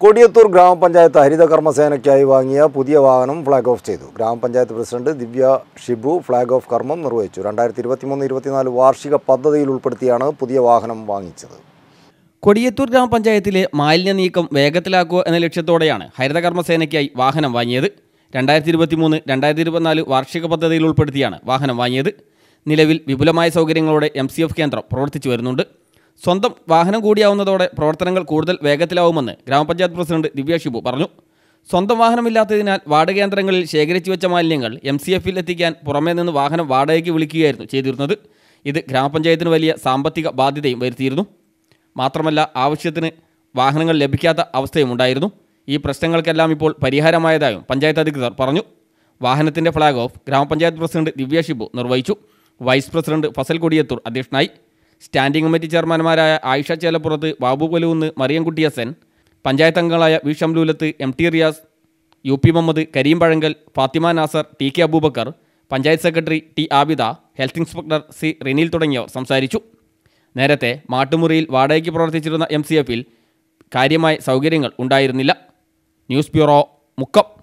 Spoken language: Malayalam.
കൊടിയത്തൂർ ഗ്രാമപഞ്ചായത്ത് ഹരിത കർമ്മസേനയ്ക്കായി വാങ്ങിയ പുതിയ വാഹനം ഫ്ലാഗ് ഓഫ് ചെയ്തു. ഗ്രാമപഞ്ചായത്ത് president Divya Shibu flag off കർമ്മം നിർവഹിച്ചു. 2023-24 വാർഷിക പദ്ധതിയിൽ ഉൾപ്പെടുത്തിയാണ് പുതിയ വാഹനം വാങ്ങിച്ചത്. കൊടിയത്തൂർ ഗ്രാമപഞ്ചായത്തിലെ മാലിന്യ നീക്കം വേഗത്തിലാക്കുക എന്ന ലക്ഷ്യത്തോടെയാണ് ഹരിത കർമ്മസേനയ്ക്കായി വാഹനം വാങ്ങിയത്. 2023-24 വാർഷിക പദ്ധതിയിൽ ഉൾപ്പെടുത്തിയാണ് വാഹനം വാങ്ങിയത്. നിലവിൽ വിപുലമായ സൗകര്യങ്ങളോടെ MCF കേന്ദ്രം പ്രവർത്തിച്ചു വരുന്നുണ്ട്. സ്വന്തം വാഹനം കൂടിയാവുന്നതോടെ പ്രവർത്തനങ്ങൾ കൂടുതൽ വേഗത്തിലാവുമെന്ന് ഗ്രാമപഞ്ചായത്ത് പ്രസിഡന്റ് ദിവ്യ ഷിബു പറഞ്ഞു. സ്വന്തം വാഹനമില്ലാത്തതിനാൽ വാർഡ് കേന്ദ്രങ്ങളിൽ ശേഖരിച്ചു വെച്ച മാലിന്യങ്ങൾ MCFൽ എത്തിക്കാൻ പുറമേ നിന്ന് വാഹനം വാടകയ്ക്ക് വിളിക്കുകയായിരുന്നു ചെയ്തിരുന്നത്. ഇത് ഗ്രാമപഞ്ചായത്തിന് വലിയ സാമ്പത്തിക ബാധ്യതയും വരുത്തിയിരുന്നു. മാത്രമല്ല, ആവശ്യത്തിന് വാഹനങ്ങൾ ലഭിക്കാത്ത അവസ്ഥയും ഉണ്ടായിരുന്നു. ഈ പ്രശ്നങ്ങൾക്കെല്ലാം ഇപ്പോൾ പരിഹാരമായതായും പഞ്ചായത്ത് അധികൃതർ പറഞ്ഞു. വാഹനത്തിൻ്റെ ഫ്ലാഗ് ഓഫ് ഗ്രാമപഞ്ചായത്ത് പ്രസിഡന്റ് ദിവ്യ ഷിബു നിർവഹിച്ചു. വൈസ് പ്രസിഡന്റ് ഫസൽ കൊടിയത്തൂർ അധ്യക്ഷനായി. സ്റ്റാൻഡിംഗ് കമ്മിറ്റി ചെയർമാൻമാരായ ആയിഷ ചേലപ്പുറത്ത്, ബാബു കൊലുവുന്ന്, മറിയംകുട്ടി ഹസൻ, പഞ്ചായത്ത് അംഗങ്ങളായ V Shamlulath, MT Riyas, UP Muhammad, Kareem Pazhangal, Fathima Nasar, TK Aboobacker, panchayat secretary T Abida, health inspector C Rineel തുടങ്ങിയവർ സംസാരിച്ചു. നേരത്തെ മാട്ടുമുറിയിൽ വാടകയ്ക്ക് പ്രവർത്തിച്ചിരുന്ന MCFൽ കാര്യമായ സൗകര്യങ്ങൾ ഉണ്ടായിരുന്നില്ല. News bureau, Mukkam.